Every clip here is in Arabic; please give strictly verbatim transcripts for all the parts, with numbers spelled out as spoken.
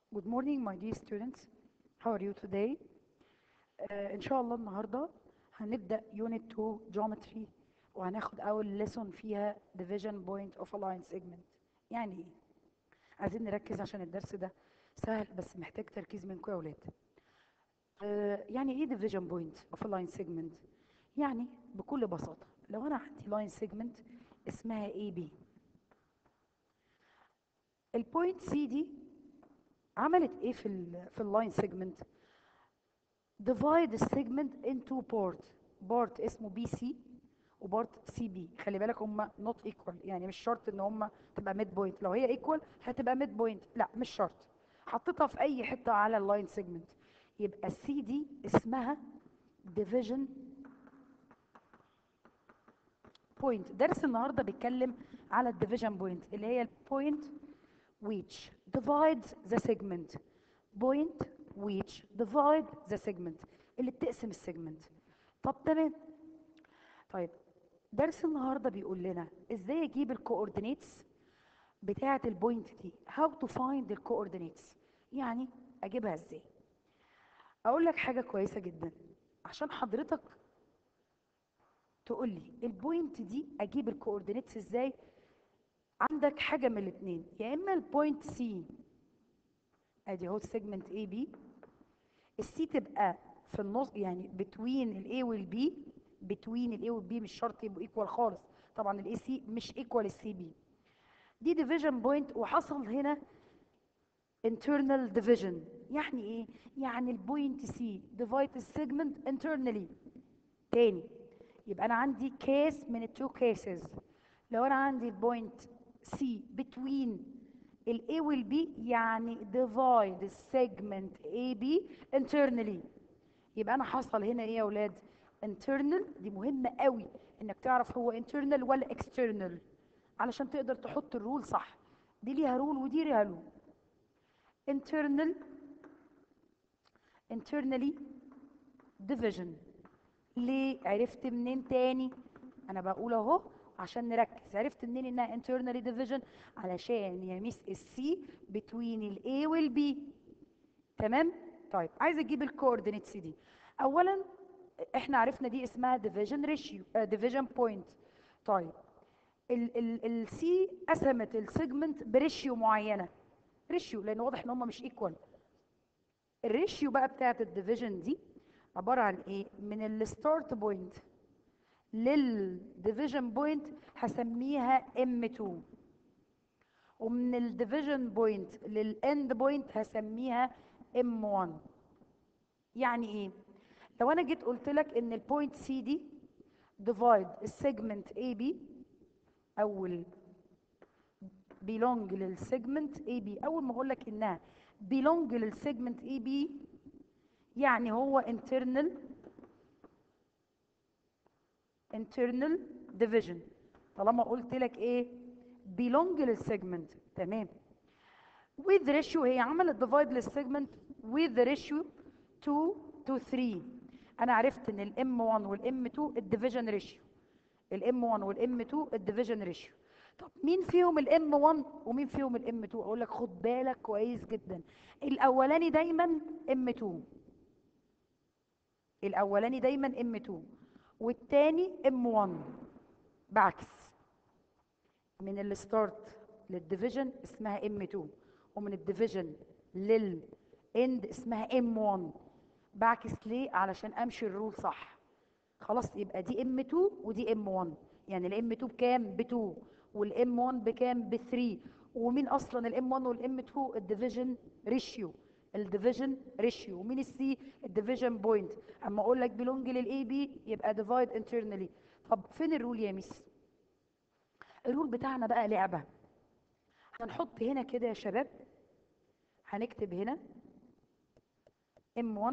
Good morning my dear students. How are you today? آه إن شاء الله النهاردة هنبدأ Unit two Geometry وهناخد أول lesson فيها Division Point of a Line Segment. يعني إيه؟ عايزين نركز عشان الدرس ده سهل بس محتاج تركيز منكم يا ولاد. آه يعني إيه Division Point of a Line Segment؟ يعني بكل بساطة لو أنا عندي Line Segment اسمها إيه بي، البوينت سي دي عملت إيه في ال في اللاين سيجمنت؟ divide the segment into part part اسمه بي سي وبارت سي بي. خلي بالك هم not equal، يعني مش شرط ان هم تبقى ميد بوينت، لو هي equal هتبقى ميد بوينت، لا مش شرط. حطيتها في اي حته على اللاين سيجمنت يبقى السي دي اسمها division point. درس النهارده بيتكلم على الديفيجن بوينت اللي هي البوينت which divides the segment point which divide the segment اللي بتقسم السيجمنت. طب تمام. طيب درس النهارده بيقول لنا ازاي اجيب الكوردينيتس بتاعه البوينت دي، how to find the coordinates، يعني اجيبها ازاي. اقول لك حاجه كويسه جدا عشان حضرتك تقول لي البوينت دي اجيب الكوردينيتس ازاي. عندك حاجه من الاثنين، يا اما البوينت سي ادي اهو السيجمنت اي بي، السي تبقى في النص يعني بتوين الاي والبي، بتوين الاي والبي مش شرط يبقوا ايكوال خالص، طبعا الاي سي مش ايكوال السي بي. دي ديفيجن بوينت وحصل هنا internal division. يعني ايه؟ يعني البوينت سي divide السيجمنت internally. تاني يبقى انا عندي كيس من التو كيسز. لو انا عندي البوينت سي between ال A وال B يعني divide السيجمنت A B internally. يبقى انا حصل هنا ايه يا اولاد؟ internal. دي مهمه قوي انك تعرف هو internal ولا external علشان تقدر تحط الرول صح. دي ليها رول ودي ليها رول. internal internally division. ليه؟ عرفت منين تاني؟ انا بقول اهو عشان نركز. عرفت منين انها internally division؟ علشان يا ميس السي between الاي والبي. تمام. طيب عايز اجيب الكوردينيتس دي. اولا احنا عرفنا دي اسمها division ratio uh, division point. طيب ال ال السي قسمت السيجمنت بريشيو معينه، ريشيو لان واضح ان هم مش ايكوال. الريشيو بقى بتاعت الديفيجن دي عباره عن ايه؟ من الستارت بوينت للديفيجن بوينت هسميها ام اتنين، ومن الديفيجن بوينت للاند بوينت هسميها ام واحد. يعني ايه؟ لو انا جيت قلت لك ان البوينت سي دي ديفايد السيجمنت اي بي، اول belong للسيجمنت اي بي، اول ما اقول لك انها belong للسيجمنت اي بي يعني هو internal internal division. طالما قلت لك ايه؟ belong للسيجمنت. تمام. with ratio هي عملت divide للسيجمنت with ratio two to three. انا عرفت ان الام واحد والام اتنين الديفيجن ريشيو، الام واحد والام اتنين الديفيجن ريشيو. طب مين فيهم الام واحد ومين فيهم الام اتنين؟ اقول لك خد بالك كويس جدا. الاولاني دايما ام اتنين، الاولاني دايما ام اتنين والتاني ام واحد. بعكس، من الستارت للديفيجن اسمها ام اتنين ومن الديفيجن للاند اسمها ام واحد. بعكس ليه؟ علشان امشي الرول صح. خلاص يبقى دي ام اتنين ودي ام واحد، يعني الام اتنين بكام؟ ب اتنين والام واحد بكام؟ ب تلاتة. ومين اصلا الام واحد والام اتنين؟ الديفيجن ريشيو، الديفيجن ريشيو. ومين السي؟ الديفيجن بوينت. اما اقول لك بيلونج للاي بي يبقى ديفايد انترنالي. طب فين الرول يا ميس؟ الرول بتاعنا بقى لعبه. هنحط هنا كده يا شباب، هنكتب هنا ام واحد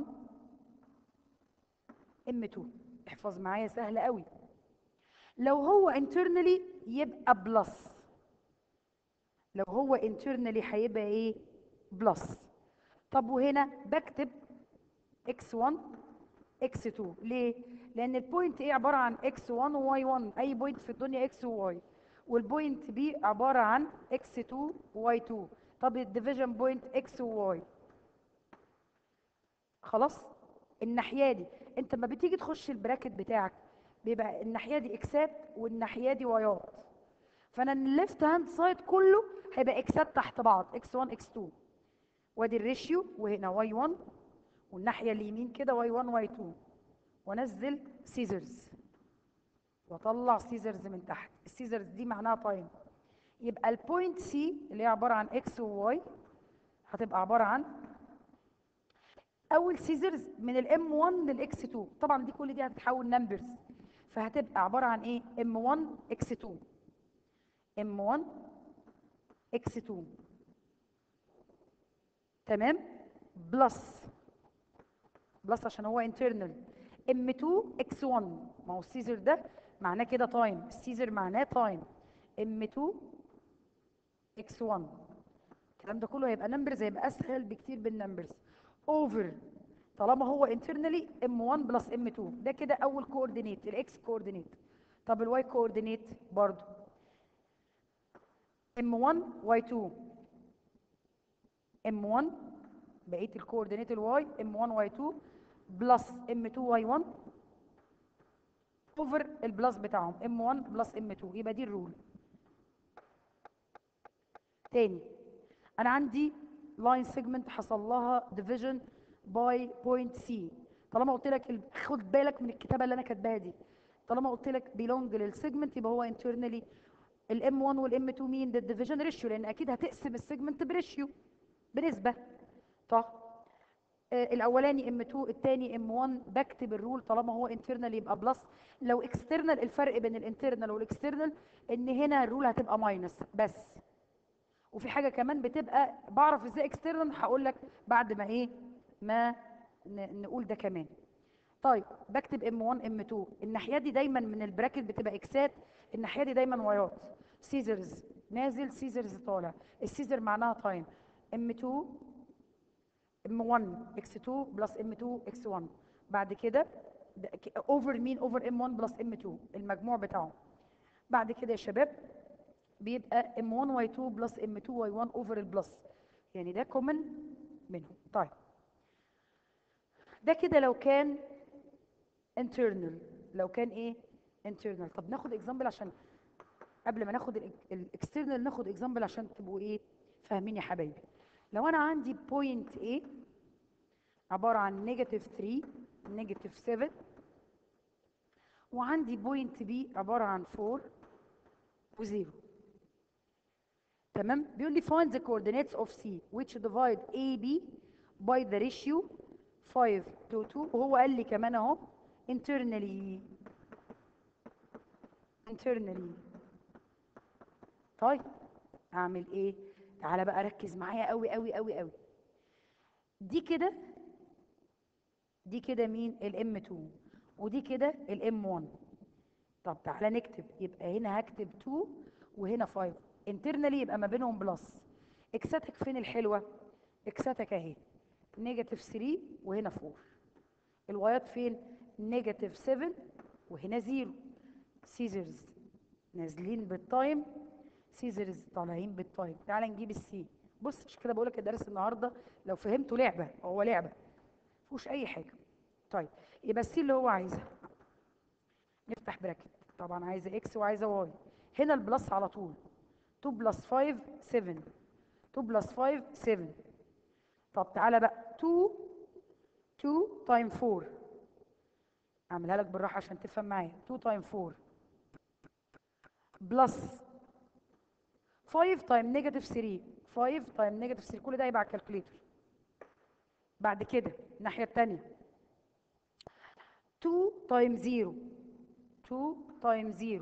ام اتنين. احفظ معايا سهل قوي. لو هو internally يبقى بلس، لو هو internally هيبقى ايه؟ بلس. طب وهنا بكتب اكس واحد اكس اتنين. ليه؟ لان البوينت ايه عباره عن اكس واحد وواي واحد، اي بوينت في الدنيا اكس وواي، والبوينت بي عباره عن اكس اتنين وواي اتنين. طب الديفيجن بوينت اكس وواي، خلاص الناحيه دي انت لما بتيجي تخش البراكت بتاعك بيبقى الناحيه دي اكسات والناحيه دي وايات، فانا الليفت هاند سايد كله هيبقى اكسات تحت بعض اكس واحد اكس اتنين، وادي الريشيو وهنا واي واحد، والناحيه اليمين كده واي واحد واي اتنين، وانزل سيزرز واطلع سيزرز من تحت. السيزرز دي معناها تايم، يبقى البوينت سي اللي هي عباره عن اكس وواي هتبقى عباره عن اول سيزرز من الام واحد للاكس اتنين، طبعا دي كل دي هتتحول نمبرز، فهتبقى عباره عن ايه؟ ام واحد اكس اتنين، ام واحد اكس اتنين، تمام، بلس بلس عشان هو انترنال ام اتنين اكس واحد، ما هو السيزر ده معناه كده تايم، السيزر معناه تايم، ام اتنين اكس واحد، الكلام ده كله هيبقى نمبرز، هيبقى اسهل بكتير بالنمبرز، اوفر طالما هو انترنالي ام واحد بلس ام اتنين، ده كده اول كوردينيت الاكس كوردينيت. طب الواي كوردينيت برضو ام واحد واي اتنين، ام واحد بقيه الكوردينيت الواي ام واحد واي اتنين بلس ام اتنين واي واحد اوفر البلس بتاعهم ام واحد بلس ام اتنين، يبقى دي الرول. تاني انا عندي لاين سيجمنت حصل لها ديفيجن باي بوينت سي، طالما قلت لك ال- خد بالك من الكتابه اللي انا كاتباها دي، طالما قلت لك بيلونج للسيجمنت يبقى هو انترنالي الام واحد والام اتنين مين؟ ده الديفيجن ريشيو، لان اكيد هتقسم السيجمنت بريشيو بنسبه. طب آه الاولاني ام اتنين الثاني ام واحد، بكتب الرول طالما هو انترنال يبقى بلس، لو اكسترنال الفرق بين الانترنال والاكسترنال ان هنا الرول هتبقى ماينس بس. وفي حاجه كمان بتبقى بعرف ازاي اكسترنال هقول لك بعد ما ايه ما ن- نقول ده كمان. طيب بكتب ام واحد ام اتنين، الناحيه دي دايما من البراكت بتبقى اكسات، الناحيه دي دايما وايات، سيزرز نازل سيزرز طالع، السيزر معناها تايم، ام اتنين ام واحد اكس اتنين بلس ام اتنين اكس واحد، بعد كده اوفر مين؟ اوفر ام واحد بلس ام اتنين المجموع بتاعهم. بعد كده يا شباب بيبقى ام واحد واي اتنين بلس ام اتنين واي واحد اوفر البلس، يعني ده كومن منهم. طيب ده كده لو كان internal، لو كان ايه internal. طب ناخد اكزامبل عشان قبل ما ناخد الاكسترنال ناخد اكزامبل عشان تبقوا ايه فاهمين يا حبايبي. لو انا عندي بوينت A عباره عن نيجاتيف تلاتة نيجاتيف سبعة، وعندي بوينت B عباره عن اربعة و0، تمام. بيقول لي find the coordinates of C which divide A B by the ratio خمسة to اتنين، وهو قال لي كمان اهو internally internally. طيب اعمل ايه؟ تعالى بقى ركز معايا قوي قوي قوي قوي. دي كده دي كده مين؟ الام اتنين، ودي كده الام واحد. طب تعالى نكتب، يبقى هنا هكتب اتنين وهنا خمسة، انترنالي يبقى ما بينهم بلس. اكساتك فين الحلوه؟ اكساتك اهي نيجاتيف تلاتة وهنا اربعة. الوايات فين؟ نيجاتيف سبعة وهنا صفر. سيزرز نازلين بالتايم، سيزرز طالعين بالتايم. تعالى نجيب السي. بص مش كده بقول لك الدرس النهارده لو فهمته لعبه، هو لعبه مفيهوش اي حاجه. طيب يبقى السي اللي هو عايزها، نفتح براكت، طبعا عايزه اكس وعايزه واي، هنا البلس على طول، اتنين بلس خمسة سبعة، اتنين بلس خمسة سبعة. طب تعالى بقى اتنين اتنين تايم اربعة، اعملها لك بالراحه عشان تفهم معايا، اتنين تايم اربعة بلس خمسة تايم نيجاتيف تلاتة، خمسة تايم نيجاتيف تلاتة، كل ده يبقى على الكالكوليتر. بعد كده الناحيه الثانيه اتنين تايم صفر، اتنين تايم صفر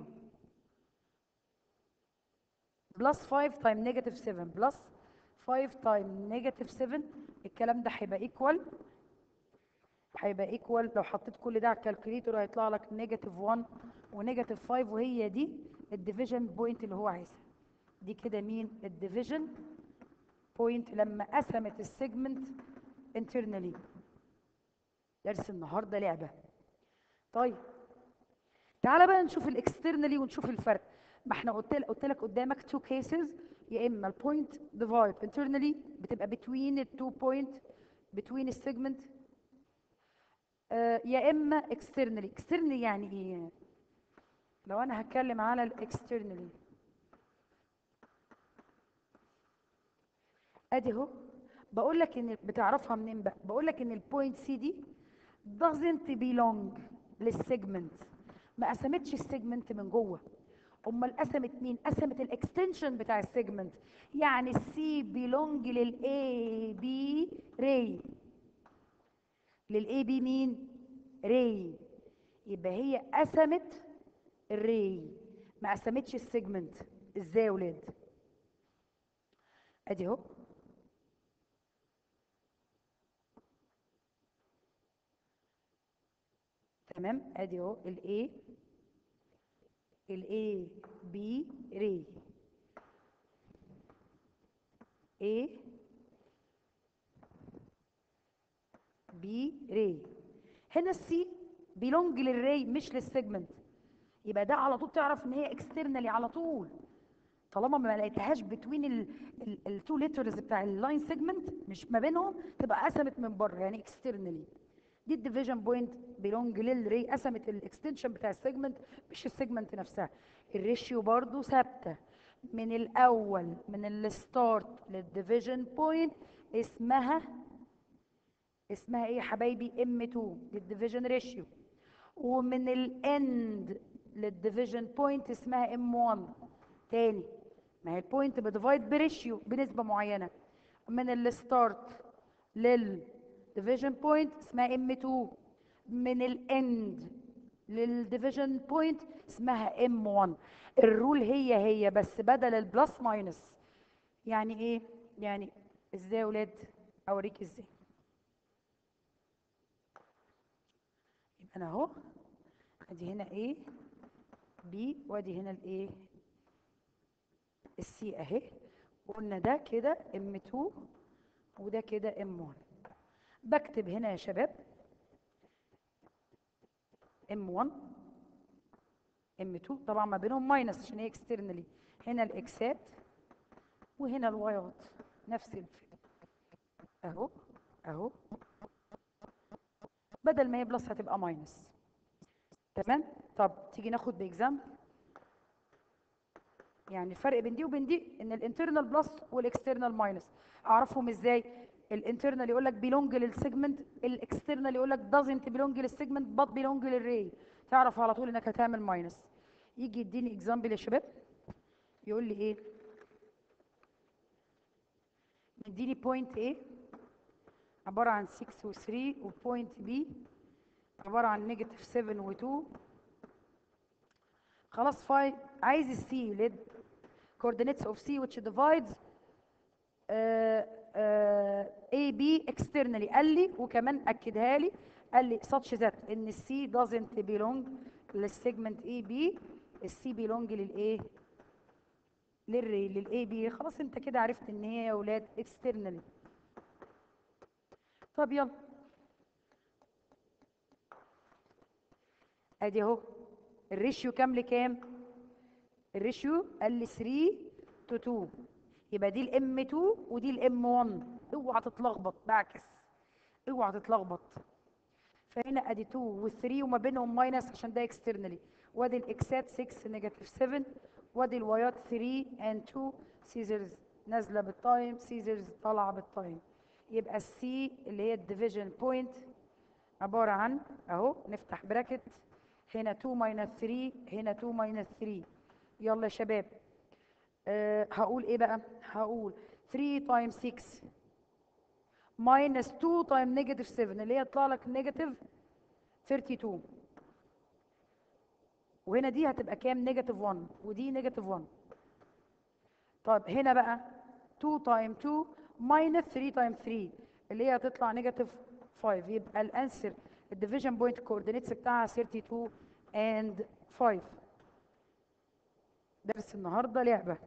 بلس خمسة تايم نيجاتيف سبعة بلس خمسة تايم نيجاتيف سبعة، الكلام ده هيبقى ايكوال هيبقى ايكوال لو حطيت كل ده على الكالكوليتر هيطلع لك نيجاتيف واحد ونيجاتيف خمسة، وهي دي الديفيجن بوينت اللي هو عايزها. دي كده مين؟ الديفيجن بوينت لما قسمت السيجمنت انترنالي. درس النهارده لعبه. طيب تعالى بقى نشوف الاكسترنالي ونشوف الفرق. ما احنا قلت لك قلت لك قدامك تو كيسز يا اما البوينت ديفايد internally بتبقى between التو بوينت between السيجمنت، آه يا اما externally. externally يعني ايه؟ لو انا هتكلم على الاكسترنالي ادي اهو، بقول لك ان بتعرفها منين بقى؟ بقول لك ان البوينت سي دي doesn't belong للسيجمنت، ما قسمتش السيجمنت من جوه، امال قسمت مين؟ قسمت الاكستنشن بتاع السيجمنت، يعني السي بيلونج للاي بي راي، للاي بي مين؟ راي. يبقى هي قسمت الراي ما قسمتش السيجمنت. ازاي يا ولاد؟ ادي اهو، تمام، ادي اهو الاي الاي بي راي، اي بي راي. هنا السي بيلونج للراي مش للسيجمنت، يبقى ده على طول تعرف ان هي اكسترنالي على طول، طالما ما لقيتهاش بتوين التو ليترز بتاع اللاين سيجمنت، مش ما بينهم، تبقى قسمت من بره يعني اكسترنالي. دي الديفيجن بوينت بيلونج للري، قسمت الاكستنشن بتاع السيجمنت مش السيجمنت نفسها. الريشيو برضو ثابته من الاول، من الستارت للديفيجن بوينت اسمها اسمها ايه يا حبايبي؟ ام اتنين، دي الديفيجن ريشيو. ومن الاند للديفيجن بوينت اسمها ام واحد. تاني، ما هي البوينت بديفايد بريشيو بنسبه معينه، من الستارت للديفيجن بوينت اسمها ام اتنين، من الاند للديفيجن بوينت اسمها ام واحد. الرول هي هي بس بدل البلس ماينس. يعني ايه؟ يعني ازاي يا ولاد؟ اوريك ازاي. يبقى انا اهو، ادي هنا ايه بي، وادي هنا الايه السي اهي، قلنا ده كده ام اتنين وده كده ام واحد. بكتب هنا يا شباب ام واحد ام اتنين، طبعا ما بينهم ماينس عشان هي اكسترنالي، هنا الاكسات وهنا الوايات نفس الفكره اهو اهو، بدل ما هي بلس هتبقى ماينس. تمام. طب تيجي ناخد باكزامبل، يعني الفرق بين دي وبين دي ان الانترنال بلس والاكسترنال ماينس اعرفهم ازاي؟ الانترنال يقول لك بيلونج للسيجمنت، الاكسترنال يقول لك دازنت بيلونج للسيجمنت بات بيلونج للري، تعرف على طول انك هتعمل ماينس. يجي يديني اكزامبل يا شباب، يقول لي ايه؟ يديني بوينت A عباره عن ستة و ثلاثة، وبوينت B عباره عن نيجاتيف سبعة و اتنين. خلاص فاي، عايز السي ليد coordinates of C which divides uh, uh, A B externally. قال لي وكمان اكدها لي، قال لي such that ان السي doesn't belong للسيجمنت A B، السي belong للايه؟ للري للاي بي. خلاص انت كده عرفت ان هي يا اولاد externally. طب يلا ادي اهو الريشيو كام لكام؟ الريشيو قال لي ثلاثة تو اتنين، يبقى دي الام اتنين ودي الام واحد. اوعى تتلخبط، بعكس، اوعى تتلخبط. فهنا ادي اتنين و3 وما بينهم ماينس عشان ده اكسترنالي، وادي الاكسات ستة نيجاتيف سبعة، وادي الوايات ثلاثة اند اتنين، سيزرز نازله بالتايم، سيزرز طالعه بالتايم. يبقى السي اللي هي الديفيجن بوينت عباره عن اهو، نفتح براكت، هنا اتنين ماينس ثلاثة، هنا اتنين ماينس ثلاثة. يلا يا شباب، أه هقول ايه بقى؟ هقول ثلاثة تايم ستة ماينس اتنين تايم نيجاتيف سبعة اللي هي يطلع لك نيجاتيف اتنين وثلاثين، وهنا دي هتبقى كام؟ نيجاتيف واحد، ودي نيجاتيف واحد. طب هنا بقى اتنين تايم اتنين ماينس ثلاثة تايم ثلاثة اللي هي هتطلع نيجاتيف خمسة. يبقى الانسر الديفيجن بوينت كوردينيتس بتاعها اتنين وثلاثين اند خمسة. درس النهارده لعبه.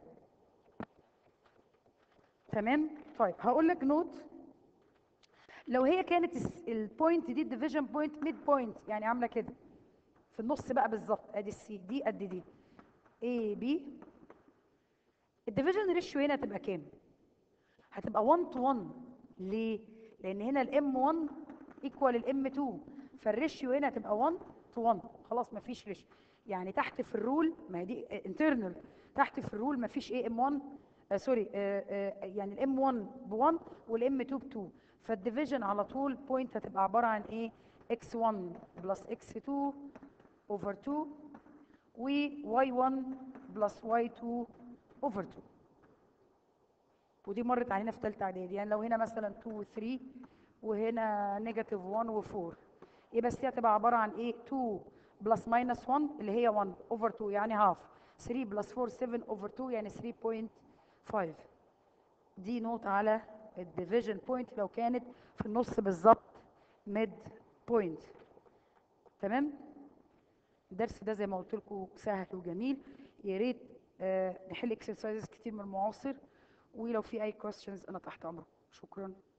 تمام. طيب هقول لك نوت، لو هي كانت البوينت دي الديفيجن بوينت ميد بوينت، يعني عامله كده في النص بقى بالظبط، ادي السي دي قد دي، اي بي الديفيجن ريشيو هنا هتبقى كام؟ هتبقى واحد to واحد. ليه؟ لان هنا الام واحد ايكوال الام اتنين، فالريشيو هنا هتبقى واحد to واحد. خلاص مفيش ريشيو، يعني تحت في الرول، ما هي دي انترنال، تحت في الرول مفيش ايه ام واحد، آه سوري، آه آه يعني الام واحد ب واحد والام اتنين ب اتنين، فالديفيجن على طول بوينت هتبقى عباره عن ايه؟ اكس واحد بلس اكس اتنين اوفر اتنين و واي واحد بلس واي اتنين اوفر اتنين. ودي مرت علينا في ثالثه اعدادي، يعني لو هنا مثلا اتنين و تلاتة وهنا نيجاتيف واحد و اربعة، يبقى بس دي هتبقى عباره عن ايه؟ اتنين بلس ماينس واحد اللي هي واحد اوفر اتنين يعني هاف، تلاتة بلس اربعة سبعة اوفر اتنين يعني تلاتة فاصلة خمسة. دي نوت على الديفيجن بوينت لو كانت في النص بالظبط ميد بوينت. تمام؟ الدرس ده زي ما قلت لكم سهل وجميل، يا ريت آه نحل اكسرسايزز كتير من المعاصر، ولو في اي questions انا تحت امركم. شكرا.